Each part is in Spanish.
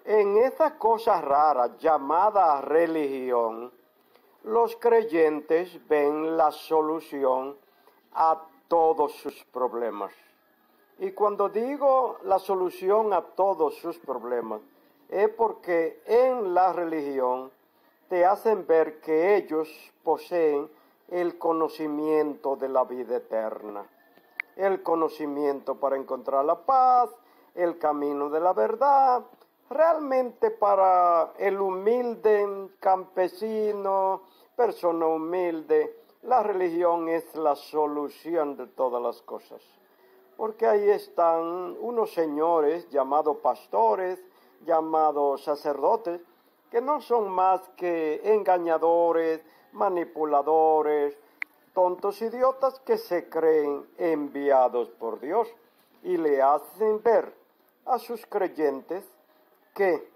En esa cosa rara llamada religión, los creyentes ven la solución a todos sus problemas. Y cuando digo la solución a todos sus problemas, es porque en la religión te hacen ver que ellos poseen el conocimiento de la vida eterna, el conocimiento para encontrar la paz, el camino de la verdad. Realmente para el humilde campesino, persona humilde, la religión es la solución de todas las cosas. Porque ahí están unos señores llamados pastores, llamados sacerdotes, que no son más que engañadores, manipuladores, tontos idiotas que se creen enviados por Dios y le hacen ver a sus creyentes que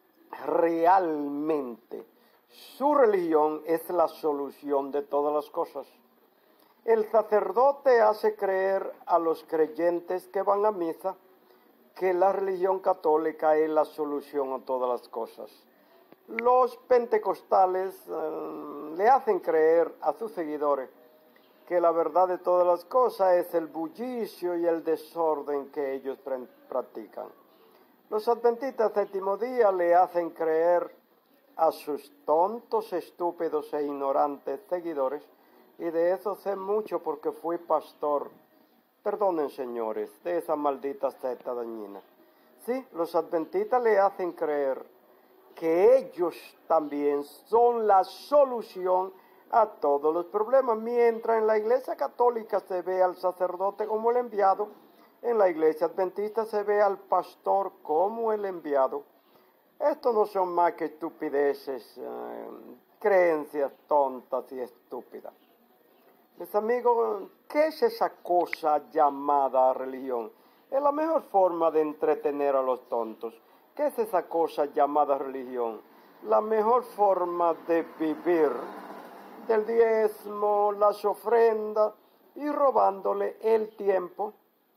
realmente su religión es la solución de todas las cosas. El sacerdote hace creer a los creyentes que van a misa que la religión católica es la solución a todas las cosas. Los pentecostales le hacen creer a sus seguidores que la verdad de todas las cosas es el bullicio y el desorden que ellos practican. Los adventistas del séptimo día le hacen creer a sus tontos, estúpidos e ignorantes seguidores, y de eso sé mucho porque fui pastor, perdonen señores, de esa maldita secta dañina. Sí, los adventistas le hacen creer que ellos también son la solución a todos los problemas, mientras en la iglesia católica se ve al sacerdote como el enviado, en la iglesia adventista se ve al pastor como el enviado. Estos no son más que estupideces, creencias tontas y estúpidas. Mis amigos, ¿qué es esa cosa llamada religión? Es la mejor forma de entretener a los tontos. ¿Qué es esa cosa llamada religión? La mejor forma de vivir del diezmo, las ofrendas y robándole el tiempo,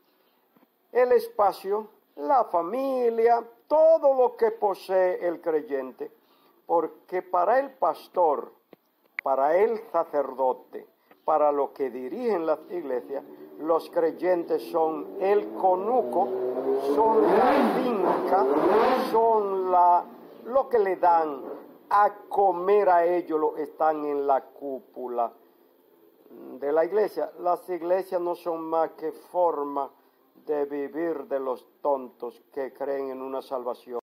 el espacio, la familia, todo lo que posee el creyente. Porque para el pastor, para el sacerdote, para los que dirigen las iglesias, los creyentes son el conuco, son la finca, son lo que le dan a comer a ellos, están en la cúpula de la iglesia. Las iglesias no son más que forma de vivir de los tontos que creen en una salvación.